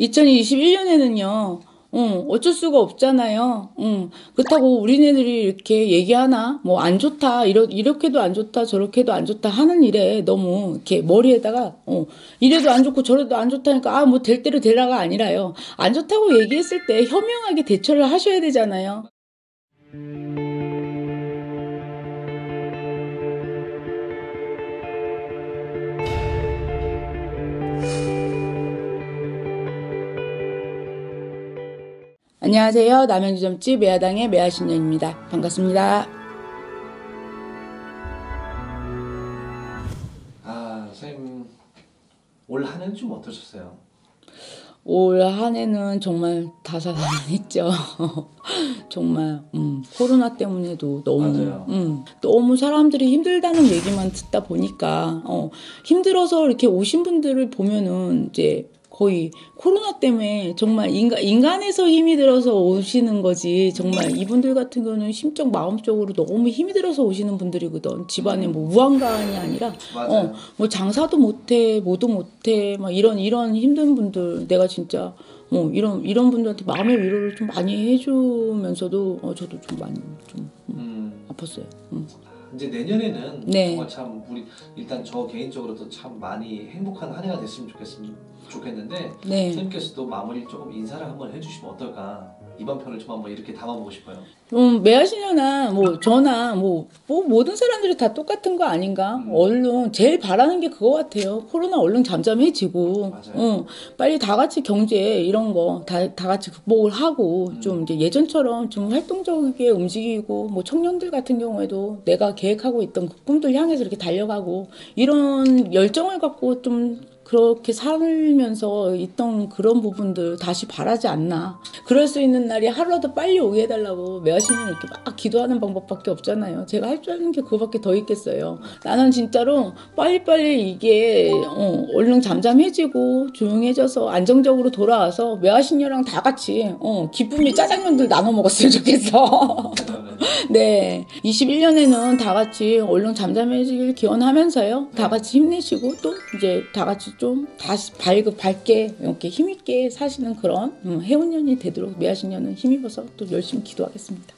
2021년에는요, 어쩔 수가 없잖아요. 그렇다고 우리네들이 이렇게 얘기하나? 뭐 안 좋다, 이렇게도 안 좋다, 저렇게도 안 좋다 하는 일에 너무 이렇게 머리에다가, 이래도 안 좋고 저래도 안 좋다니까, 아, 뭐 될 대로 되라가 아니라요. 안 좋다고 얘기했을 때 현명하게 대처를 하셔야 되잖아요. 안녕하세요. 남양주점집 매화당의 매화신녀입니다. 반갑습니다. 선생님 올 한 해는 좀 어떠셨어요? 올 한 해는 정말 다사다난했죠. 정말 코로나 때문에도 너무 사람들이 힘들다는 얘기만 듣다 보니까 힘들어서 이렇게 오신 분들을 보면은 이제 거의 코로나 때문에 정말 인간에서 힘이 들어서 오시는 거지. 정말 이분들 같은 경우는 심적 마음적으로 너무 힘이 들어서 오시는 분들이거든. 집안에 뭐 우한가한이 아니라 뭐 장사도 못해, 뭐도 못해, 막 이런 힘든 분들. 내가 진짜 이런 분들한테 마음의 위로를 좀 많이 해주면서도 저도 좀 많이 아팠어요. 이제 내년에는 네. 정말 참 우리 일단 저 개인적으로도 참 많이 행복한 한 해가 됐으면 좋겠는데 네. 선생님께서도 마무리 조금 인사를 한번 해주시면 어떨까? 이번 편을 좀 한번 이렇게 담아보고 싶어요. 매화시녀나 뭐 저나 뭐 모든 사람들이 다 똑같은 거 아닌가? 얼른 제일 바라는 게 그거 같아요. 코로나 얼른 잠잠해지고, 맞아요. 빨리 다 같이 경제 이런 거 다 같이 극복을 하고 좀 이제 예전처럼 좀 활동적이게 움직이고 뭐 청년들 같은 경우에도 내가 계획하고 있던 그 꿈들 향해서 이렇게 달려가고 이런 열정을 갖고 좀 그렇게 살면서 있던 그런 부분들 다시 바라지 않나. 그럴 수 있는 날이 하루라도 빨리 오게 해달라고 매화신녀는 이렇게 막 기도하는 방법밖에 없잖아요. 제가 할 줄 아는 게 그거밖에 더 있겠어요. 나는 진짜로 빨리빨리 이게 얼른 잠잠해지고 조용해져서 안정적으로 돌아와서 매화신녀랑 다 같이 기쁨이 짜장면들 나눠 먹었으면 좋겠어. 네, 21년에는 다 같이 얼른 잠잠해지길 기원하면서요. 다 같이 힘내시고 또 이제 다 같이 좀 다시 밝게 이렇게 힘있게 사시는 그런 해운년이 되도록 매화신녀는 힘입어서 또 열심히 기도하겠습니다.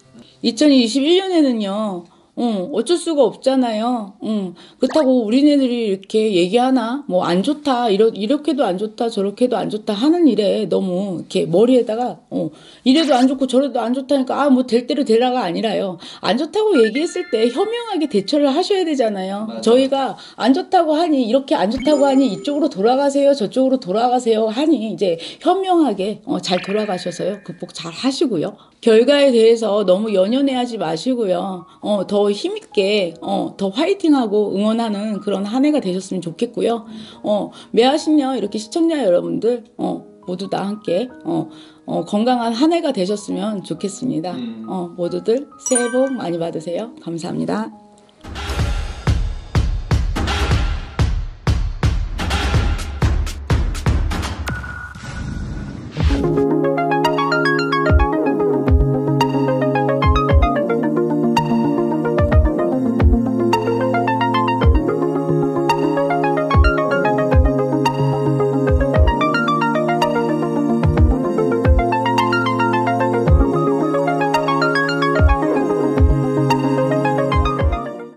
2021년에는요. 어쩔 수가 없잖아요. 그렇다고 우리네들이 이렇게 얘기하나? 뭐 안 좋다, 이렇게도 안 좋다, 저렇게도 안 좋다 하는 일에 너무 이렇게 머리에다가, 이래도 안 좋고 저래도 안 좋다니까, 아, 뭐 될 대로 되라가 아니라요. 안 좋다고 얘기했을 때 현명하게 대처를 하셔야 되잖아요. 맞아. 저희가 안 좋다고 하니, 이렇게 안 좋다고 하니 이쪽으로 돌아가세요, 저쪽으로 돌아가세요 하니 이제 현명하게 잘 돌아가셔서요. 극복 잘 하시고요. 결과에 대해서 너무 연연해하지 마시고요. 더 힘있게, 더 화이팅하고 응원하는 그런 한 해가 되셨으면 좋겠고요. 매화신녀 이렇게 시청자 여러분들, 모두 다 함께, 건강한 한 해가 되셨으면 좋겠습니다. 모두들 새해 복 많이 받으세요. 감사합니다.